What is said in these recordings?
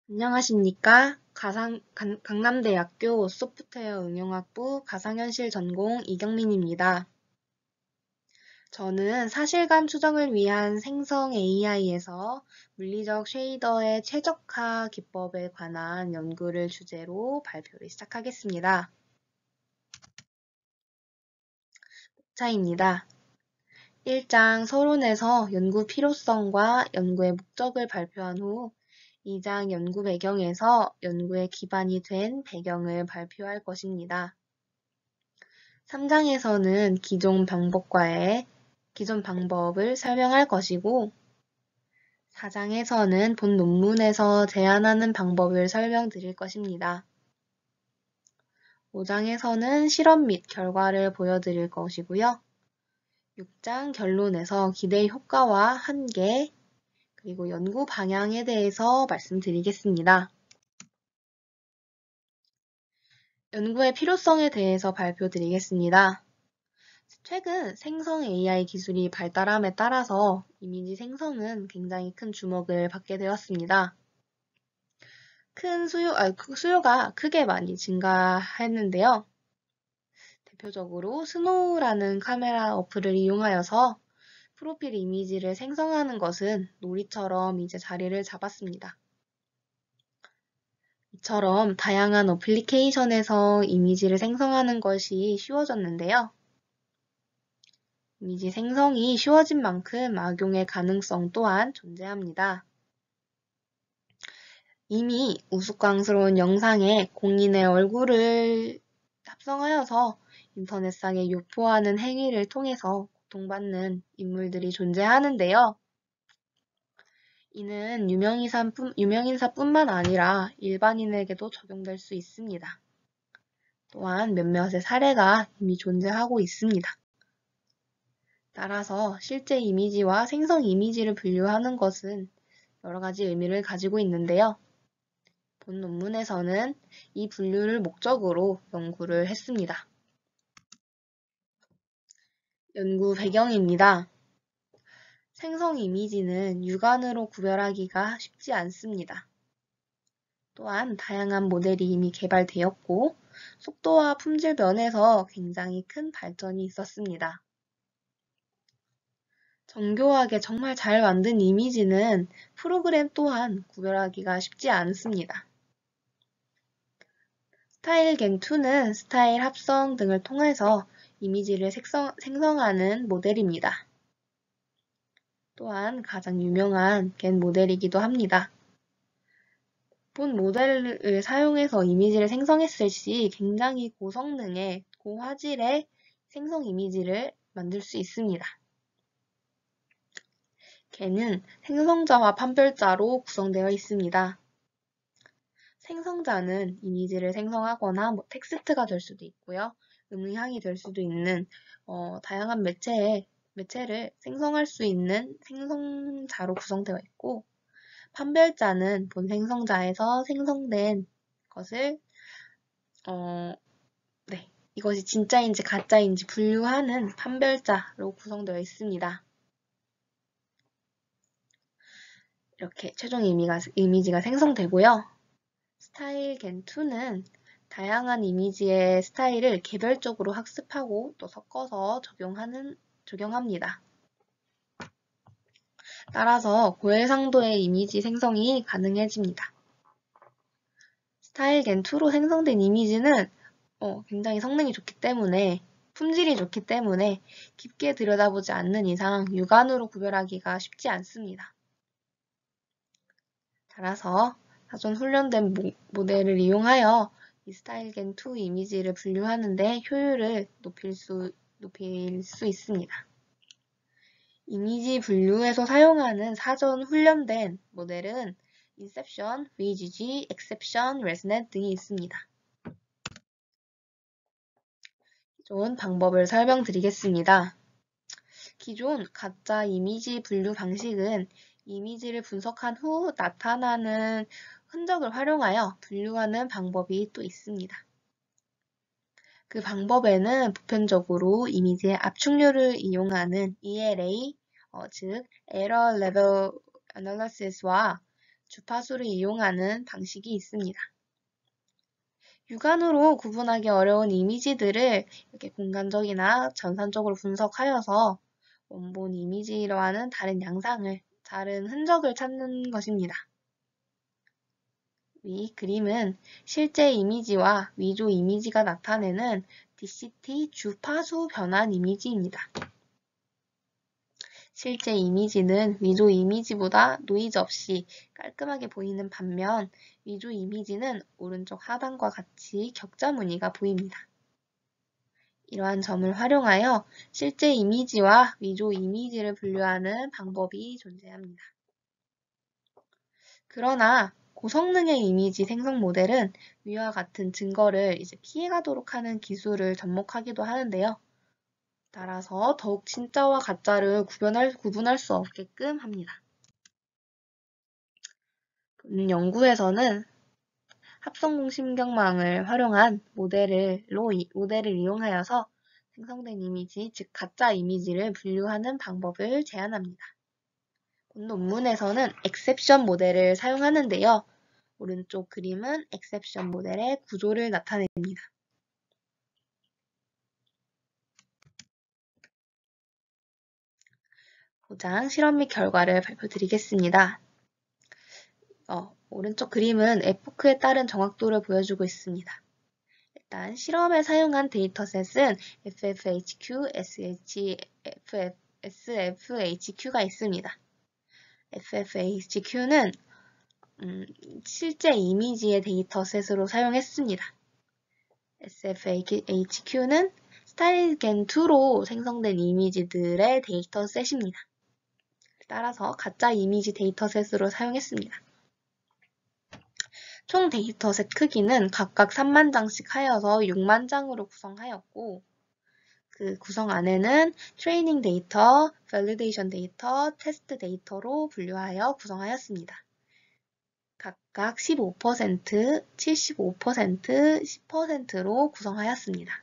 안녕하십니까? 강남대학교 소프트웨어 응용학부 가상현실 전공 이경민입니다. 저는 사실감 추정을 위한 생성 AI에서 물리적 쉐이더의 최적화 기법에 관한 연구를 주제로 발표를 시작하겠습니다. 차입니다. 1장 서론에서 연구 필요성과 연구의 목적을 발표한 후 2장 연구 배경에서 연구의 기반이 된 배경을 발표할 것입니다. 3장에서는 기존 방법을 설명할 것이고 4장에서는 본 논문에서 제안하는 방법을 설명드릴 것입니다. 5장에서는 실험 및 결과를 보여드릴 것이고요. 6장 결론에서 기대 효과와 한계, 그리고 연구 방향에 대해서 말씀드리겠습니다. 연구의 필요성에 대해서 발표드리겠습니다. 최근 생성 AI 기술이 발달함에 따라서 이미지 생성은 굉장히 큰 주목을 받게 되었습니다. 수요가 크게 많이 증가했는데요. 대표적으로 스노우라는 카메라 어플을 이용하여서 프로필 이미지를 생성하는 것은 놀이처럼 이제 자리를 잡았습니다. 이처럼 다양한 어플리케이션에서 이미지를 생성하는 것이 쉬워졌는데요. 이미지 생성이 쉬워진 만큼 악용의 가능성 또한 존재합니다. 이미 우스꽝스러운 영상에 공인의 얼굴을 합성하여서 인터넷상에 유포하는 행위를 통해서 고통받는 인물들이 존재하는데요. 이는 유명인사뿐만 아니라 일반인에게도 적용될 수 있습니다. 또한 몇몇의 사례가 이미 존재하고 있습니다. 따라서 실제 이미지와 생성 이미지를 분류하는 것은 여러 가지 의미를 가지고 있는데요. 본 논문에서는 이 분류를 목적으로 연구를 했습니다. 연구 배경입니다. 생성 이미지는 육안으로 구별하기가 쉽지 않습니다. 또한 다양한 모델이 이미 개발되었고 속도와 품질 면에서 굉장히 큰 발전이 있었습니다. 정교하게 정말 잘 만든 이미지는 프로그램 또한 구별하기가 쉽지 않습니다. 스타일갱2는 스타일 합성 등을 통해서 이미지를 생성하는 모델입니다. 또한 가장 유명한 겐 모델이기도 합니다. 본 모델을 사용해서 이미지를 생성했을 시 굉장히 고성능의 고화질의 생성 이미지를 만들 수 있습니다. 겐은 생성자와 판별자로 구성되어 있습니다. 생성자는 이미지를 생성하거나 텍스트가 될 수도 있고요. 음향이 될 수도 있는 다양한 매체를 생성할 수 있는 생성자로 구성되어 있고 판별자는 본 생성자에서 생성된 것을 이것이 진짜인지 가짜인지 분류하는 판별자로 구성되어 있습니다. 이렇게 최종 이미지가 생성되고요. 스타일겐2는 다양한 이미지의 스타일을 개별적으로 학습하고 또 섞어서 적용합니다. 따라서 고해상도의 이미지 생성이 가능해집니다. 스타일겐2로 생성된 이미지는 굉장히 성능이 좋기 때문에 품질이 좋기 때문에 깊게 들여다보지 않는 이상 육안으로 구별하기가 쉽지 않습니다. 따라서 사전 훈련된 모델을 이용하여 이 스타일겐2 이미지를 분류하는데 효율을 높일 수 있습니다. 이미지 분류에서 사용하는 사전 훈련된 모델은 인셉션, VGG, 엑셉션, 레스넷 등이 있습니다. 기존 방법을 설명드리겠습니다. 기존 가짜 이미지 분류 방식은 이미지를 분석한 후 나타나는 흔적을 활용하여 분류하는 방법이 또 있습니다. 그 방법에는 보편적으로 이미지의 압축률을 이용하는 ELA, 즉 Error Level Analysis와 주파수를 이용하는 방식이 있습니다. 육안으로 구분하기 어려운 이미지들을 이렇게 공간적이나 전산적으로 분석하여서 원본 이미지와는 다른 양상을, 다른 흔적을 찾는 것입니다. 이 그림은 실제 이미지와 위조 이미지가 나타내는 DCT 주파수 변환 이미지입니다. 실제 이미지는 위조 이미지보다 노이즈 없이 깔끔하게 보이는 반면 위조 이미지는 오른쪽 하단과 같이 격자 무늬가 보입니다. 이러한 점을 활용하여 실제 이미지와 위조 이미지를 분류하는 방법이 존재합니다. 그러나 고성능의 이미지 생성 모델은 위와 같은 증거를 피해가도록 하는 기술을 접목하기도 하는데요. 따라서 더욱 진짜와 가짜를 구분할 수 없게끔 합니다. 연구에서는 합성공심경망을 활용한 모델을 이용하여서 생성된 이미지, 즉 가짜 이미지를 분류하는 방법을 제안합니다. 논문에서는 엑셉션 모델을 사용하는데요. 오른쪽 그림은 엑셉션 모델의 구조를 나타냅니다. 보장, 실험 및 결과를 발표드리겠습니다. 오른쪽 그림은 에포크에 따른 정확도를 보여주고 있습니다. 일단 실험에 사용한 데이터셋은 FFHQ, SFHQ가 있습니다. FFHQ는 실제 이미지의 데이터셋으로 사용했습니다. SFHQ는 스타일겐2로 생성된 이미지들의 데이터셋입니다. 따라서 가짜 이미지 데이터셋으로 사용했습니다. 총 데이터셋 크기는 각각 3만 장씩 하여서 6만 장으로 구성하였고 그 구성 안에는 트레이닝 데이터, 밸리데이션 데이터, 테스트 데이터로 분류하여 구성하였습니다. 각각 15%, 75%, 10%로 구성하였습니다.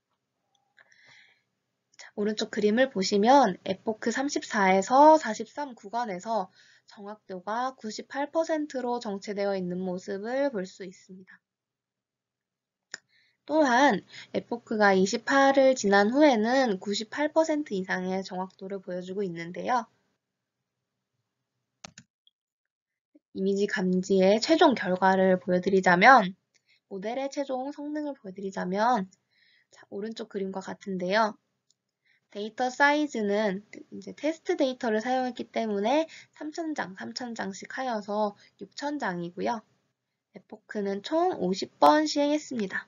오른쪽 그림을 보시면 에포크 34에서 43 구간에서 정확도가 98%로 정체되어 있는 모습을 볼 수 있습니다. 또한 에포크가 28을 지난 후에는 98% 이상의 정확도를 보여주고 있는데요. 이미지 감지의 최종 결과를 보여드리자면, 모델의 최종 성능을 보여드리자면, 오른쪽 그림과 같은데요. 데이터 사이즈는 이제 테스트 데이터를 사용했기 때문에 3,000장씩 하여서 6,000장이고요. 에포크는 총 50번 시행했습니다.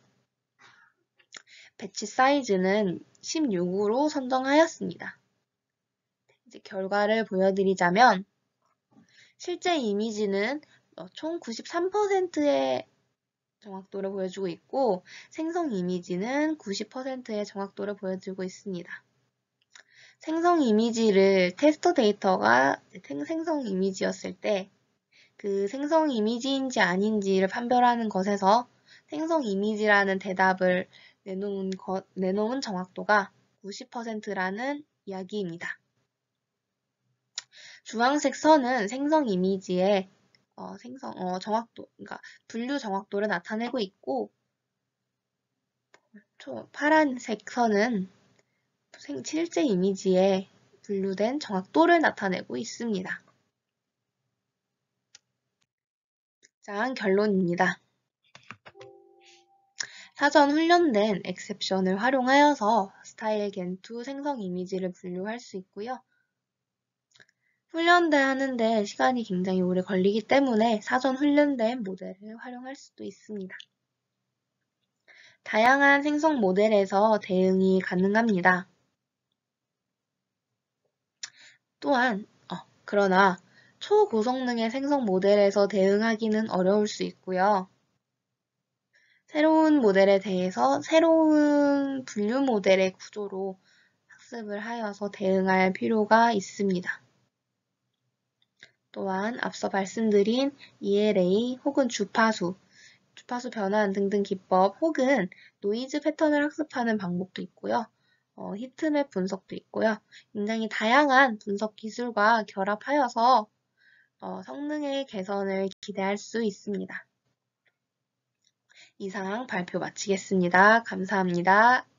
배치 사이즈는 16으로 선정하였습니다. 이제 결과를 보여드리자면 실제 이미지는 총 93%의 정확도를 보여주고 있고 생성 이미지는 90%의 정확도를 보여주고 있습니다. 생성 이미지를 테스트 데이터가 생성 이미지였을 때 그 생성 이미지인지 아닌지를 판별하는 것에서 생성 이미지라는 대답을 내놓은 정확도가 90%라는 이야기입니다. 주황색 선은 생성 이미지의 정확도, 그러니까 분류 정확도를 나타내고 있고 파란색 선은 실제 이미지에 분류된 정확도를 나타내고 있습니다. 자, 결론입니다. 사전 훈련된 엑셉션을 활용하여서 스타일겐2 생성 이미지를 분류할 수 있고요. 훈련하는데 시간이 굉장히 오래 걸리기 때문에 사전 훈련된 모델을 활용할 수도 있습니다. 다양한 생성 모델에서 대응이 가능합니다. 또한 그러나 초고성능의 생성 모델에서 대응하기는 어려울 수 있고요. 새로운 모델에 대해서 새로운 분류 모델의 구조로 학습을 하여서 대응할 필요가 있습니다. 또한 앞서 말씀드린 ELA 혹은 주파수 변환 등등 기법 혹은 노이즈 패턴을 학습하는 방법도 있고요. 히트맵 분석도 있고요. 굉장히 다양한 분석 기술과 결합하여서 성능의 개선을 기대할 수 있습니다. 이상 발표 마치겠습니다. 감사합니다.